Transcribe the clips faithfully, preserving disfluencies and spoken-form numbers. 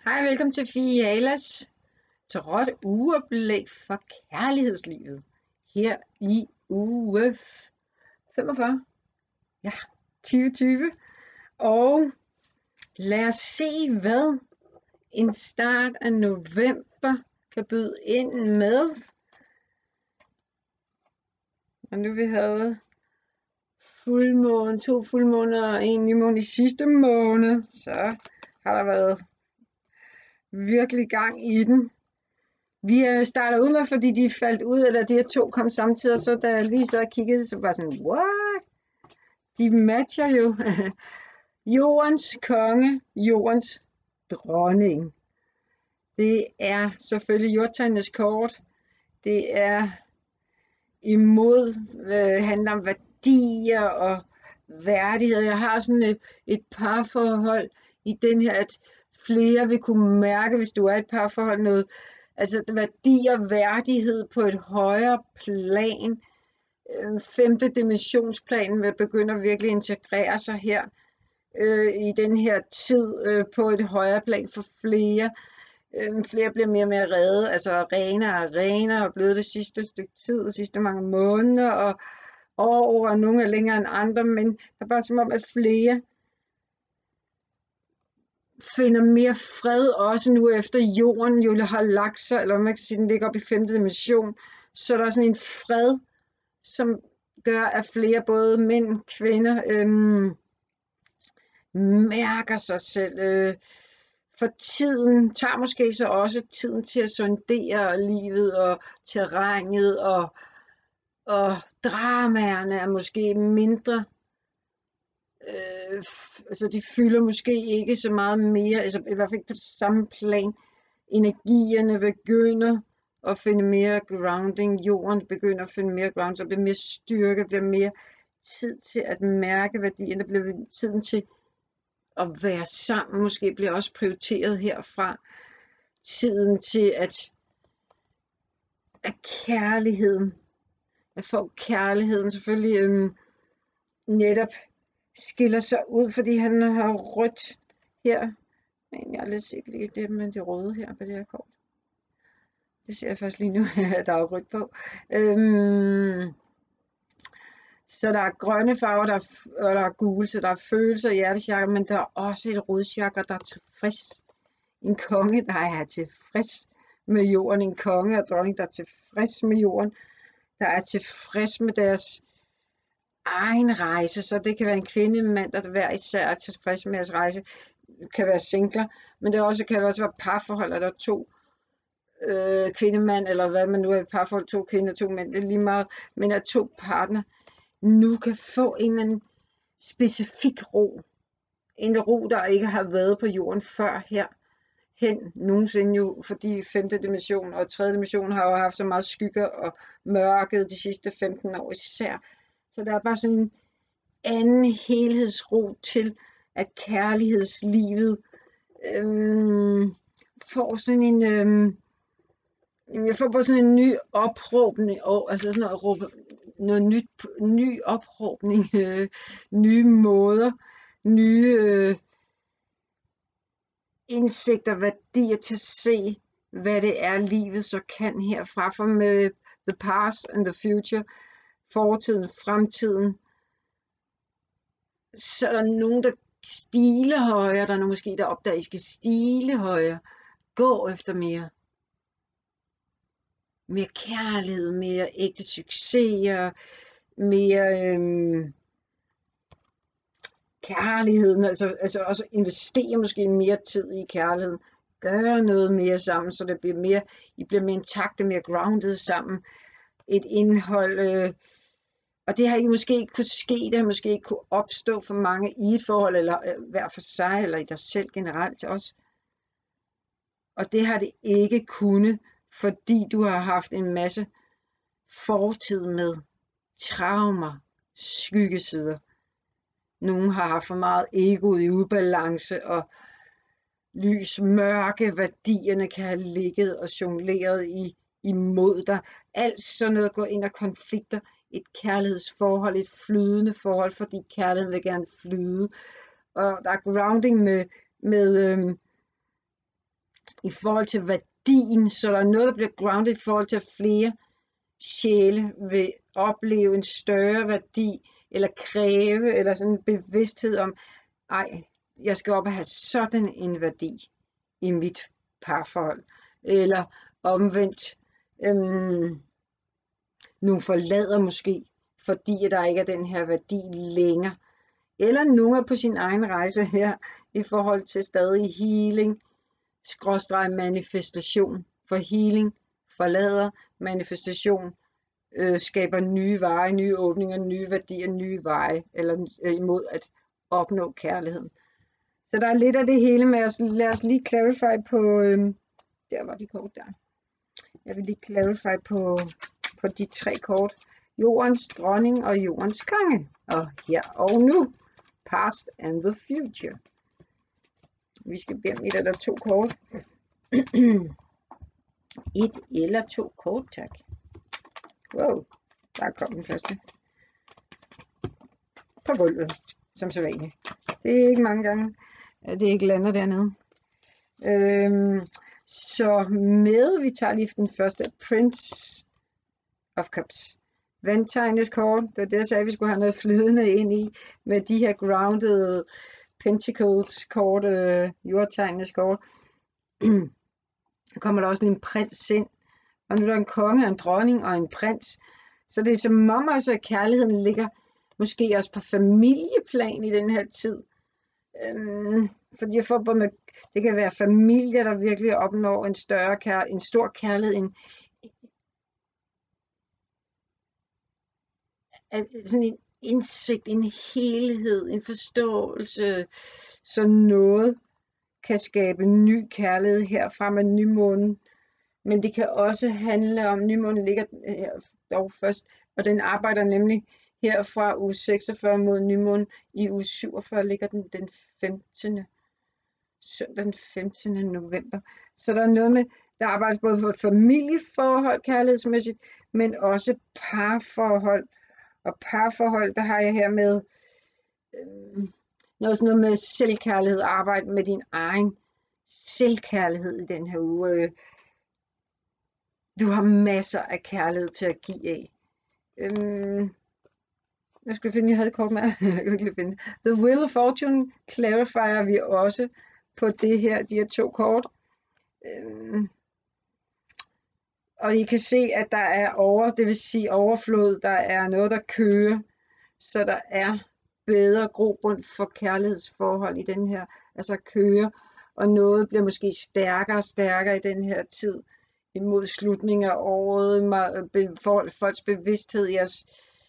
Hej, velkommen til Fialas tarot ugeoplæg for kærlighedslivet her i uge femogfyrre, ja, tyve tyve. Og lad os se, hvad en start af november kan byde ind med. Og nu vi havde fuldmåne, to fuldmåner og en nymåne i sidste måned, så har der været virkelig gang i den. Vi starter ud med, fordi de faldt ud, eller de her to kom samtidig, og så da jeg lige så kiggede, så var sådan, what? De matcher jo. Jordens konge, jordens dronning. Det er selvfølgelig jordtegnenes kort. Det er imod, øh, handler om værdier og værdighed. Jeg har sådan et, et parforhold i den her, at flere vil kunne mærke, hvis du er et parforhold, noget, altså værdi og værdighed på et højere plan. Femte dimensionsplan vil begynde at virkelig integrere sig her øh, i den her tid øh, på et højere plan for flere. Øh, flere bliver mere og mere redde, altså renere og renere og blevet det sidste stykke tid, de sidste mange måneder og år, og nogle er længere end andre, men det er bare som om, at flere finder mere fred også nu efter jorden jo har lagt sig, eller man kan sige, den ligger op i femte dimension, så der er sådan en fred, som gør, at flere, både mænd, kvinder, øhm, mærker sig selv. Øh, for tiden tager måske så også tiden til at sondere livet og terrænet, og, og dramaerne er måske mindre. Øh, altså de fylder måske ikke så meget mere, altså i hvert fald ikke på samme plan. Energierne begynder at finde mere grounding, jorden begynder at finde mere grounding, så bliver mere styrke, bliver mere tid til at mærke værdierne, der bliver tiden til at være sammen, måske bliver også prioriteret herfra. Tiden til at, at kærligheden, at få kærligheden selvfølgelig øhm, netop skiller sig ud, fordi han har rødt her. Men jeg har lidt set lige det med det røde her på det her kort. Det ser jeg først lige nu, at der er rødt på. Øhm, så der er grønne farver, der er, og der er gule, så der er følelser og hjertechakra, men der er også et rødchakra, der er tilfreds. En konge, der er tilfreds med jorden. En konge og dronning, der er tilfreds med jorden. Der er tilfreds med deres egen rejse, så det kan være en kvinde, en mand, der hver især er tilfreds med deres rejse. Det kan være singler, men det også, kan også være parforhold, der er to øh, kvindemand, eller hvad man nu er i parforhold, to kvinder, to mænd, det er lige meget, men at to partner nu kan få en eller anden specifik ro. En ro, der ikke har været på jorden før her hen nogensinde jo, fordi femte dimension og tredje dimension har jo haft så meget skygger og mørket de sidste femten år især. Så der er bare sådan en anden helhedsro til, at kærlighedslivet øhm, får sådan en, øhm, jeg får bare sådan en ny opråbning, og, altså sådan noget, råbe, noget nyt, ny opråbning, øh, nye måder, nye øh, indsigter, værdier til at se, hvad det er, livet så kan herfra, for med the past and the future, fortiden, fremtiden, så er der nogen, der stile højere, der er nogen måske, der opdager, at I skal stile højere, gå efter mere, mere kærlighed, mere ægte succeser, mere øhm, kærligheden, altså, altså også investere måske mere tid i kærligheden, gøre noget mere sammen, så det bliver mere, I bliver mere intakte, mere grounded sammen, et indhold, øh, og det har ikke måske ikke kunne ske, det har måske ikke kunne opstå for mange i et forhold, eller øh, hver for sig, eller i dig selv generelt også. Og det har det ikke kunnet, fordi du har haft en masse fortid med traumer, skyggesider. Nogle har haft for meget ego i ubalance, og lys, mørke, værdierne kan have ligget og jongleret i, imod dig. Alt sådan noget går ind og konflikter et kærlighedsforhold, et flydende forhold, fordi kærligheden vil gerne flyde. Og der er grounding med, med øhm, i forhold til værdien, så der er noget, der bliver grounded i forhold til, at flere sjæle vil opleve en større værdi, eller kræve, eller sådan en bevidsthed om, ej, jeg skal op og have sådan en værdi i mit parforhold. Eller omvendt, øhm, nogle forlader måske, fordi der ikke er den her værdi længere. Eller nogen er på sin egen rejse her, i forhold til stadig healing, skråstreg manifestation. For healing forlader, manifestation øh, skaber nye veje, nye åbninger, nye værdier, nye veje, eller øh, imod at opnå kærligheden. Så der er lidt af det hele med os. Lad os lige clarify på, øh, der var de kort der. Jeg vil lige clarify på, på de tre kort. Jordens dronning og jordens konge. Og her og nu. Past and the future. Vi skal bede om et eller to kort. Et eller to kort, tak. Wow, der kom den første. På gulvet, som så vanligt. Det er ikke mange gange, at det ikke lander dernede. Øhm, så med, vi tager lige den første, Prince of Cups. Vandtegnes kort, det var det, jeg sagde, at vi skulle have noget flydende ind i, med de her grounded Pentacles kort, øh, jordtegnes kort. Så kommer der også en prins ind, og nu er der en konge, en dronning og en prins. Så det er som om også, at kærligheden ligger måske også på familieplan i den her tid. Øhm, fordi jeg får både med, det kan være familier, der virkelig opnår en større kær, en stor kærlighed, en, sådan en indsigt, en helhed, en forståelse, så noget kan skabe ny kærlighed herfra med nymånen. Men det kan også handle om, nymånen ligger her dog først, og den arbejder nemlig her fra uge seksogfyrre mod nymånen. I uge syvogfyrre ligger den den femtende søndag den femtende november. Så der er noget med, der arbejdes både for familieforhold, kærlighedsmæssigt, men også parforhold. Og parforhold, der har jeg her med øh, noget, sådan noget med selvkærlighed, arbejde med din egen selvkærlighed i den her uge. Du har masser af kærlighed til at give af. Øhm, jeg skulle finde, jeg havde et kort med. Jeg kan ikke finde. The Wheel of Fortune clarifier vi også på det her, de her to kort. Øhm, og I kan se, at der er over, det vil sige overflod, der er noget, der kører. Så der er bedre grobund for kærlighedsforhold i den her, altså kører. Og noget bliver måske stærkere og stærkere i den her tid. Imod slutningen af året, folks bevidsthed, jeres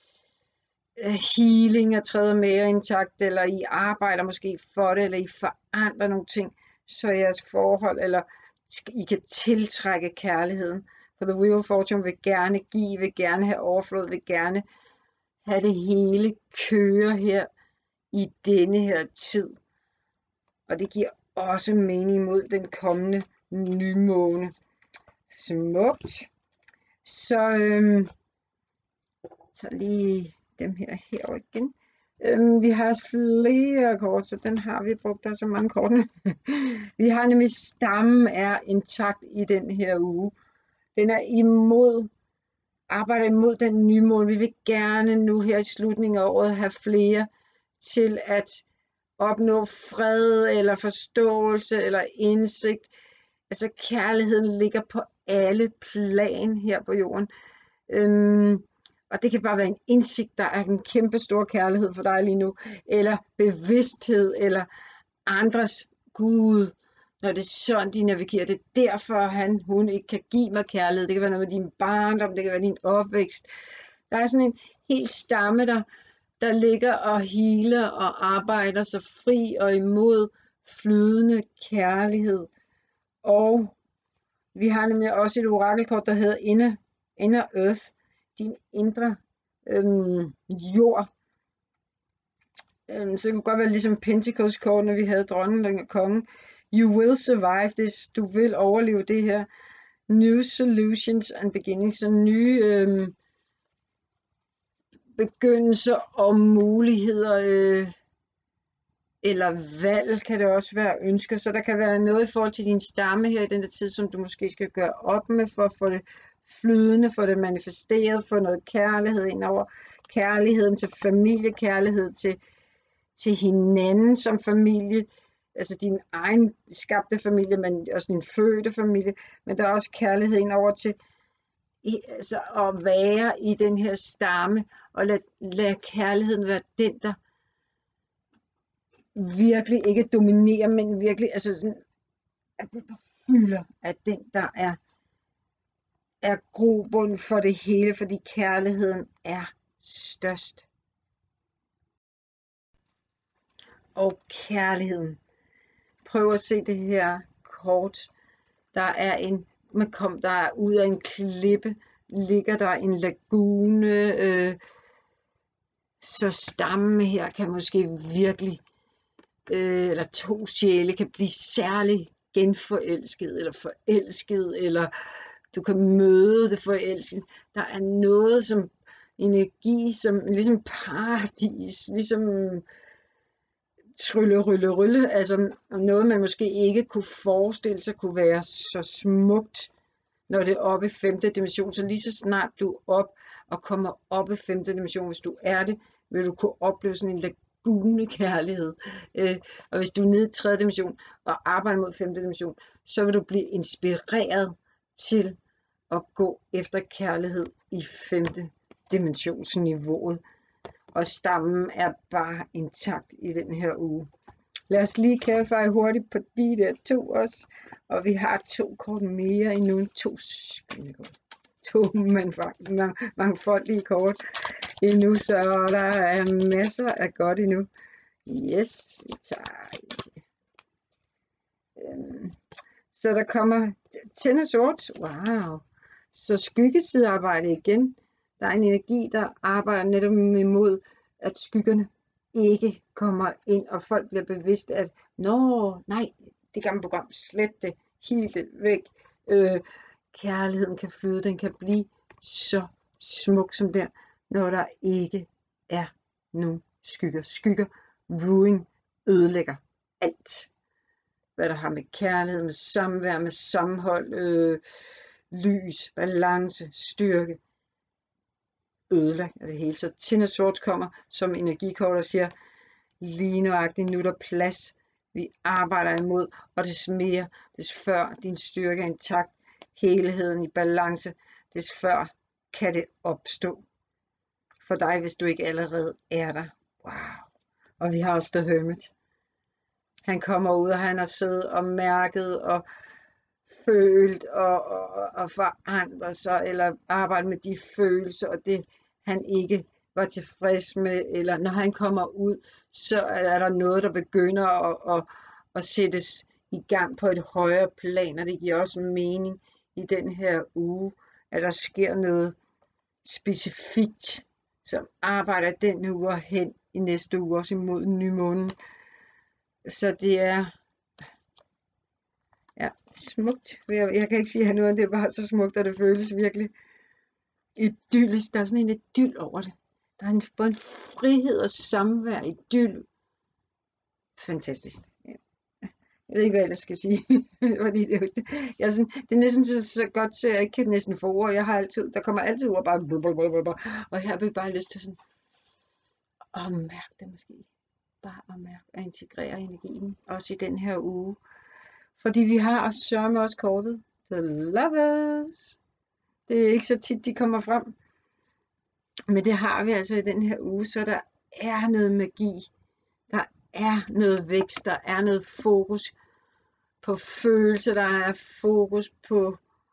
healing er træder mere intakt, eller I arbejder måske for det, eller I forandrer nogle ting, så jeres forhold, eller I kan tiltrække kærligheden. For The Wheel of Fortune vil gerne give, vil gerne have overflod, vil gerne have det hele køre her i denne her tid. Og det giver også mening mod den kommende nymåne. Smukt. Så øhm, tager lige dem her herover igen. Øhm, vi har flere kort, så den har vi brugt. Der er så mange kort. Vi har nemlig stammen er intakt i den her uge. Den er imod, arbejder imod den nymåne. Vi vil gerne nu her i slutningen af året have flere til at opnå fred eller forståelse eller indsigt. Altså kærligheden ligger på alle plan her på jorden. Øhm, og det kan bare være en indsigt, der er en kæmpe stor kærlighed for dig lige nu. Eller bevidsthed, eller andres Gud. Når det er sådan, de navigerer. Det er derfor, han, hun ikke kan give mig kærlighed. Det kan være noget med din barndom, det kan være din opvækst. Der er sådan en hel stamme, der, der ligger og healer og arbejder så fri og imod flydende kærlighed. Og vi har nemlig også et orakelkort, der hedder Inner, Inner Earth, din indre øhm, jord. Øhm, så det kunne godt være ligesom Pentacles kort, når vi havde dronningen og kongen. You will survive this. Du vil overleve det her. New solutions and beginnings. Så nye øhm, begyndelser og muligheder. Øh, eller valg kan det også være, ønsker. Så der kan være noget i forhold til din stamme her i den der tid, som du måske skal gøre op med, for at få det flydende, få det manifesteret, få noget kærlighed ind over. Kærligheden til familie, kærlighed til, til hinanden som familie, altså din egen skabte familie, men også din fødte familie, men der er også kærlighed ind over til altså at være i den her stamme, og lad, lad kærligheden være den, der virkelig ikke dominerer, men virkelig, altså sådan, at den, der fylder, at den, der er, er grobund for det hele, fordi kærligheden er størst. Og kærligheden. Prøv at se det her kort. Der er en, man kom der ud af en klippe, ligger der en lagune, øh, så stammen her kan måske virkelig, øh, eller to sjæle kan blive særlig genforelsket, eller forelsket, eller du kan møde det forelsket. Der er noget som energi, som ligesom paradis, ligesom trylle, rylle, rylle, altså noget man måske ikke kunne forestille sig kunne være så smukt, når det er oppe i femte dimension. Så lige så snart du er op og kommer op i femte dimension, hvis du er det, vil du kunne opleve sådan en lagune kærlighed. Øh, og hvis du er nede i tredje dimension og arbejder mod femte dimension, så vil du blive inspireret til at gå efter kærlighed i femte dimensionsniveauet. Og stammen er bare intakt i den her uge. Lad os lige clarify hurtigt på de der to også. Og vi har to kort mere endnu. To spændende kort. To mangfoldige kort endnu, så der er masser af godt endnu. Yes, vi tager et. Øhm, så der kommer tænder sort. Wow. Så skyggesidearbejde igen. Der er en energi, der arbejder netop imod, at skyggerne ikke kommer ind, og folk bliver bevidst, at nå, nej, det gamle program, slet det, helt det væk. Øh, kærligheden kan flyde, den kan blive så smuk som der, når der ikke er nogen skygger. Skygger, ruin, ødelægger alt, hvad der har med kærlighed, med samvær, med sammenhold, øh, lys, balance, styrke, ødelagt af det hele. Så Tinna Sort kommer som energikort og siger, lige nøjagtigt, nu er der plads, vi arbejder imod, og des mere, des før din styrke er intakt, helheden i balance, des før kan det opstå for dig, hvis du ikke allerede er der. Wow. Og vi har også The Hermit. Han kommer ud, og han har siddet og mærket og følt og, og, og forandret sig, eller arbejdet med de følelser, og det han ikke var tilfreds med, eller når han kommer ud, så er der noget, der begynder at, at, at sættes i gang på et højere plan, og det giver også mening i den her uge, at der sker noget specifikt, som arbejder den uge hen i næste uge, også imod nymånen. Så det er ja, smukt. Jeg, jeg kan ikke sige noget, det er bare så smukt, og det føles virkelig idyllisk. Der er sådan en idyll over det. Der er en, både en frihed og samvær, idyll. Fantastisk. Ja. Jeg ved ikke, hvad jeg skal sige. Fordi det, det, jeg er sådan, det er næsten så, så godt, så jeg ikke kan næsten få ord. Jeg har altid, der kommer altid ord bare, blablabla, og her har jeg bare lyst til sådan at mærke det måske. Bare at mærke og integrere energien, også i den her uge. Fordi vi har også sørme også kortet The Lovers. Det er ikke så tit, de kommer frem. Men det har vi altså i den her uge, så der er noget magi. Der er noget vækst, der er noget fokus på følelser, der er fokus på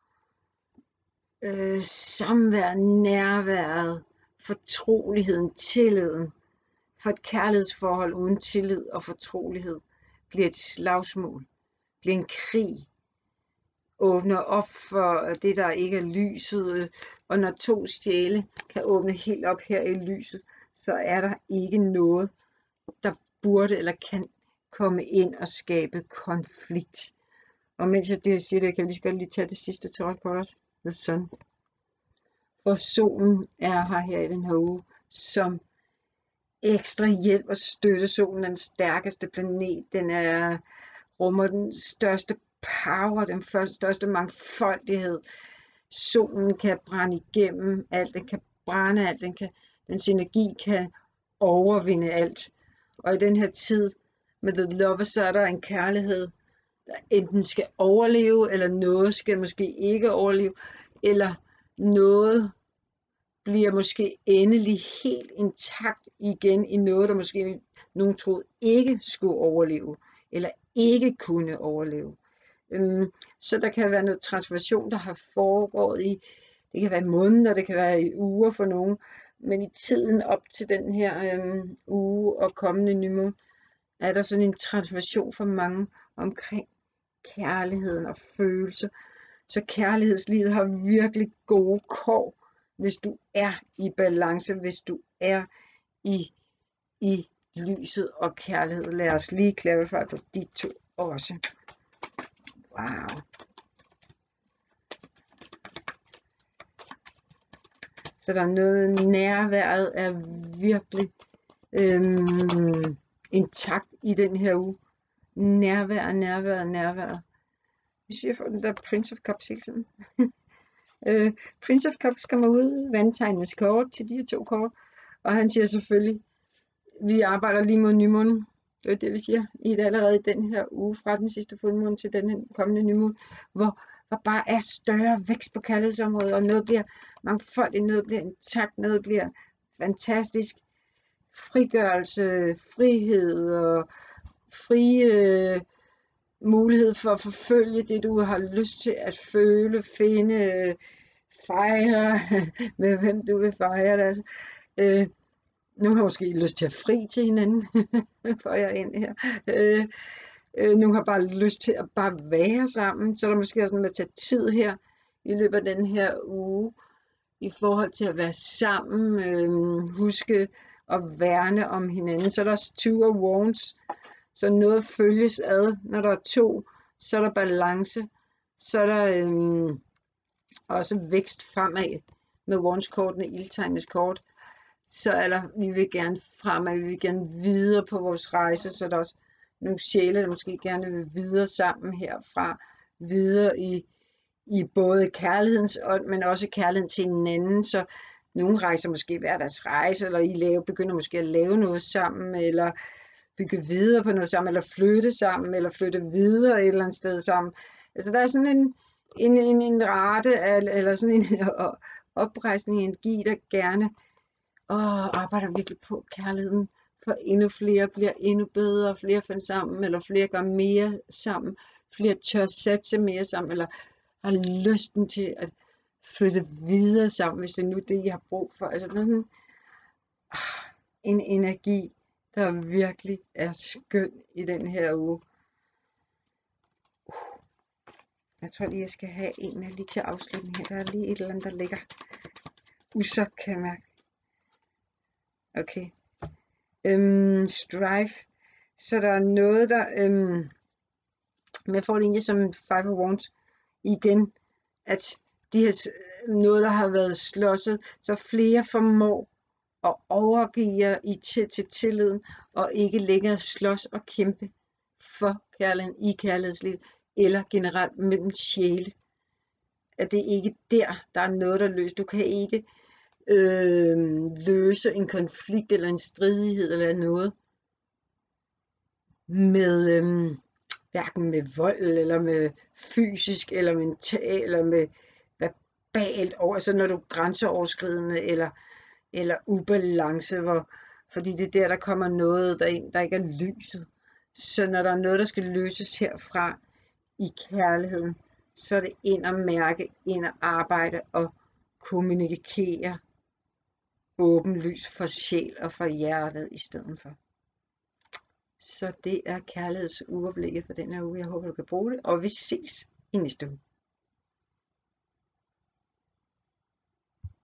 øh, samvær, nærværet, fortroligheden, tilliden. For et kærlighedsforhold uden tillid og fortrolighed bliver et slagsmål, bliver en krig, åbner op for det, der ikke er lyset, og når to sjæle kan åbne helt op her i lyset, så er der ikke noget, der burde eller kan komme ind og skabe konflikt. Og mens jeg det, siger det, kan jeg lige så godt lige tage det sidste tarotkort også. The Sun. For solen er her her i den her uge som ekstra hjælp og støtte. Solen er den stærkeste planet. Den er, rummer den største power, den største mangfoldighed. Solen kan brænde igennem alt. Den kan brænde alt. Den kan, dens energi kan overvinde alt. Og i den her tid med The Lover, så er der en kærlighed, der enten skal overleve, eller noget skal måske ikke overleve, eller noget bliver måske endelig helt intakt igen i noget, der måske nogen troede ikke skulle overleve, eller ikke kunne overleve. Øhm, så der kan være noget transformation, der har foregået i, det kan være i måneder, det kan være i uger for nogen, men i tiden op til den her øhm, uge og kommende nymåne, er der sådan en transformation for mange omkring kærligheden og følelser. Så kærlighedslivet har virkelig gode kår, hvis du er i balance, hvis du er i, i lyset og kærlighed. Lad os lige clarify på de to også. Wow. Så der er noget, nærværet er virkelig øhm, intakt i den her uge. Nærvær, nærvær, nærvær. Jeg synes, jeg får den der Prince of Cups hele tiden. uh, Prince of Cups kommer ud, vandtegnenes kort til de her to kort. Og han siger selvfølgelig, vi arbejder lige mod nymånen. Det er det, vi siger. I det allerede den her uge, fra den sidste fuldmåne til den kommende nymåne, hvor der bare er større vækst på kærlighedsområdet, og noget bliver mangfoldigt, noget bliver intakt, noget bliver fantastisk. Frigørelse, frihed og frie øh, mulighed for at forfølge det, du har lyst til at føle, finde, øh, fejre, med hvem du vil fejre det. Altså, øh, nogle har måske lyst til at fri til hinanden, får jeg ind her. Øh, øh, nogle har bare lyst til at bare være sammen, så er der måske også noget med at tage tid her i løbet af den her uge, i forhold til at være sammen, øh, huske at værne om hinanden. Så er der også two of wands, så noget følges ad. Når der er to, så er der balance, så er der øh, også vækst fremad med wands-kortene, ildtegnenes kort. Så er der, vi vil gerne fremad, vi vil gerne videre på vores rejse, så er der også nogle sjæle, der måske gerne vil videre sammen herfra, videre i, i både kærlighedens ånd, men også kærligheden til hinanden. Så nogle rejser måske hver deres rejse, eller I lave, begynder måske at lave noget sammen, eller bygge videre på noget sammen, eller flytte sammen, eller flytte videre et eller andet sted sammen. Altså der er sådan en, en, en, en rate, af, eller sådan en oprejsning, energi, der gerne åh, arbejder virkelig på kærligheden, for endnu flere bliver endnu bedre, flere finder sammen, eller flere gør mere sammen, flere tør satse mere sammen, eller har lysten til at flytte videre sammen, hvis det er nu det, I har brug for. Altså der er sådan ah, en energi, der virkelig er skøn i den her uge. Uh. Jeg tror lige, jeg skal have en af lige til afslutning her. Der er lige et eller andet, der ligger usagt, kan jeg mærke. Okay. Øhm, strife. Så der er noget, der... Øhm, men jeg får det egentlig som en five of wands igen, at de her, noget, der har været slåsset, så flere formår at overgive jer i til, til tilliden, og ikke længere slås og kæmpe for kærligheden i kærlighedslivet, eller generelt mellem sjæle. At det ikke der, der er noget, der løser. Du kan ikke øh, løse en konflikt, eller en stridighed, eller noget, med øh, hverken med vold, eller med fysisk, eller mental, eller med verbalt over, altså når du er grænseoverskridende, eller eller ubalance, hvor, fordi det er der, der kommer noget, der, der ikke er lyset. Så når der er noget, der skal løses herfra i kærligheden, så er det ind og mærke, ind og arbejde og kommunikere åbenlyst for sjæl og for hjertet i stedet for. Så det er kærlighedsoverblikket for den her uge. Jeg håber, du kan bruge det, og vi ses i næste uge.